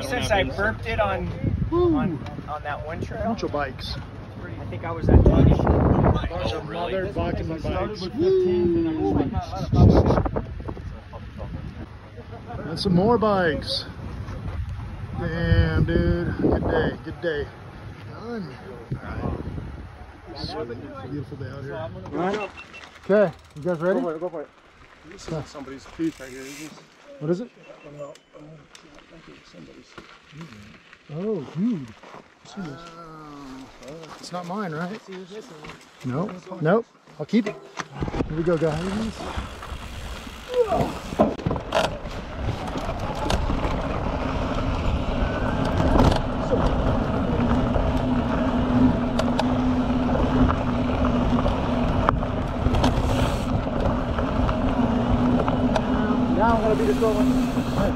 Maybe since I burped it on that one trail. Bunch of bikes. I think I was at 20. Bunch of mother bucking bikes. And some more bikes. Damn, dude. Good day. Good day. Done. All right. Beautiful day out here. All right. Okay, you guys ready? Go for it. Go for it. This is somebody's teeth right here. What is it? Oh, dude. It's not mine, right? Nope. Nope. I'll keep it. Here we go, guys. Now I'm going to be the slow one.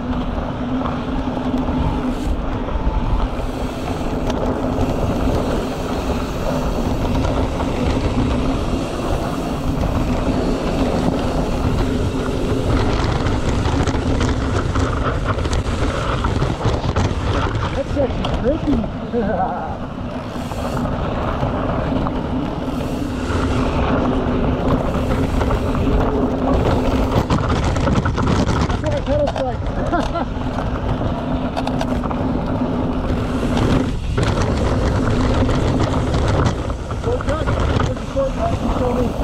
That's actually tricky. Pedal strike. Shortcut. There's a shortcut. You show me.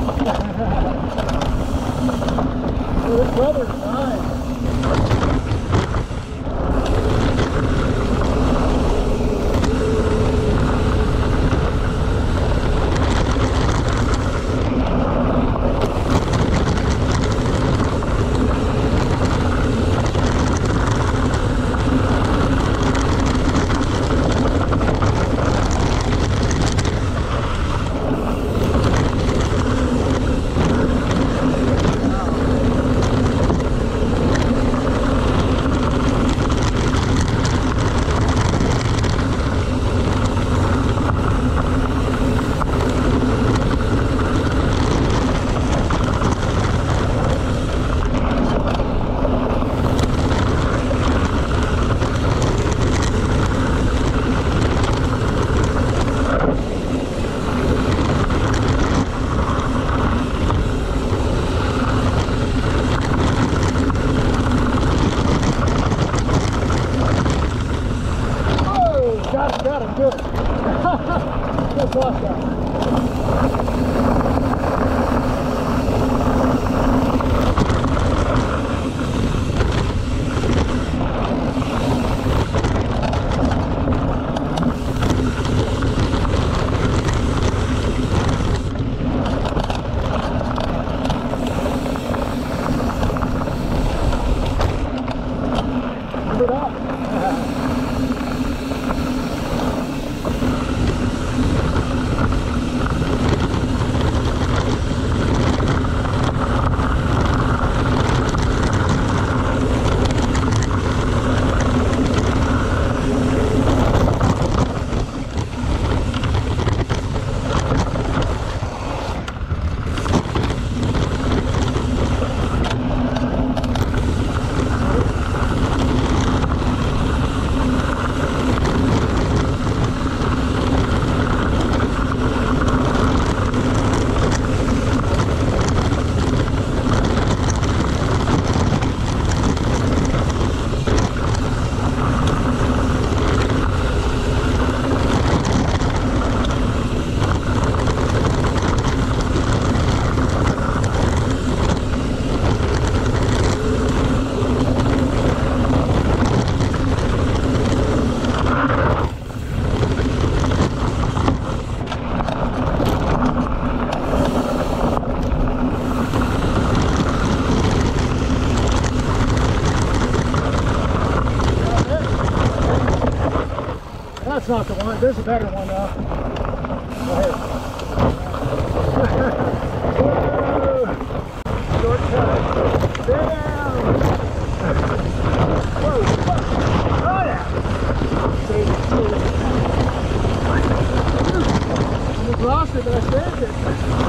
So this weather is nice. Got him, good. Just lost that. Remember that? That's not the one. There's a better one though. Go ahead. Shortcut. Down. Whoa. Oh yeah. Almost lost it, but I saved it.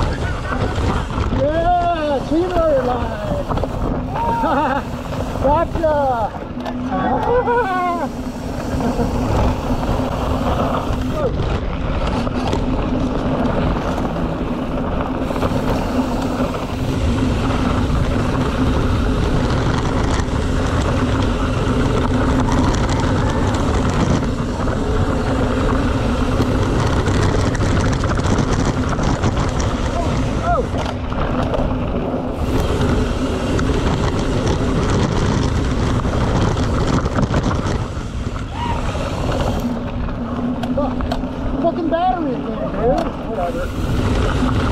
Yeah, T-Miller line. Gotcha. battery again, dude. Whatever.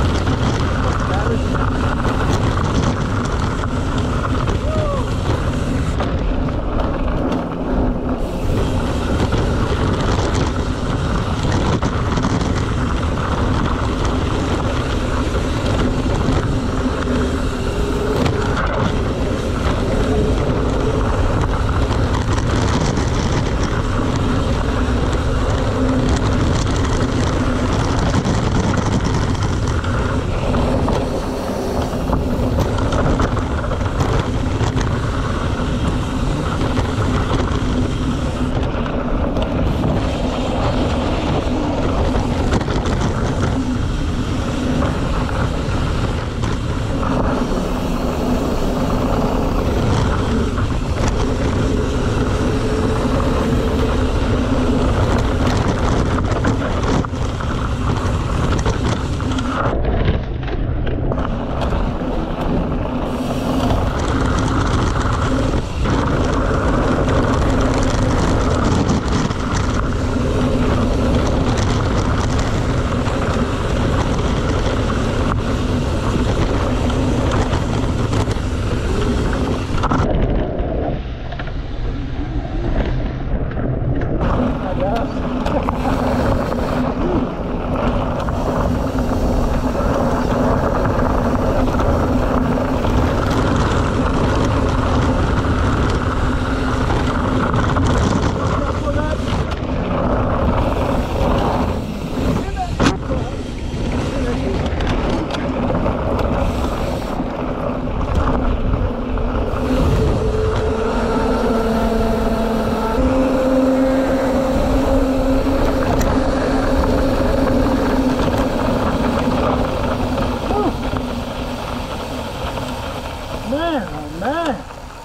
Man, oh man.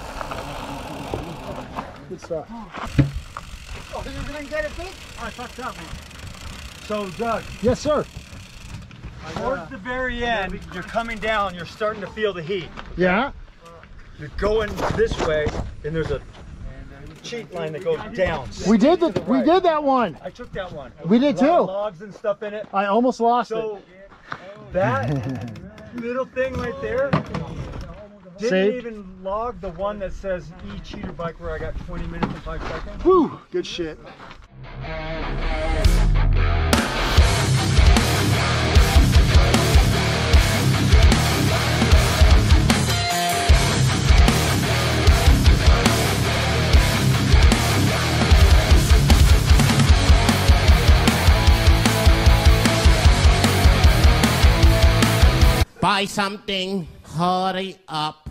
Good stuff. Oh, you didn't get it, Pete? I fucked up, man. So, Doug, Yes, sir. towards the very end, you're coming down, you're starting to feel the heat. Yeah. You're going this way, and there's a cheat line that goes down. We did that one. I took that one. We did A lot of too. logs and stuff in it. I almost lost So, it. that little thing right there didn't Saved. even log the one that says e-cheater bike where I got 20 minutes and 5 seconds. Whew, good shit. Buy something, hurry up.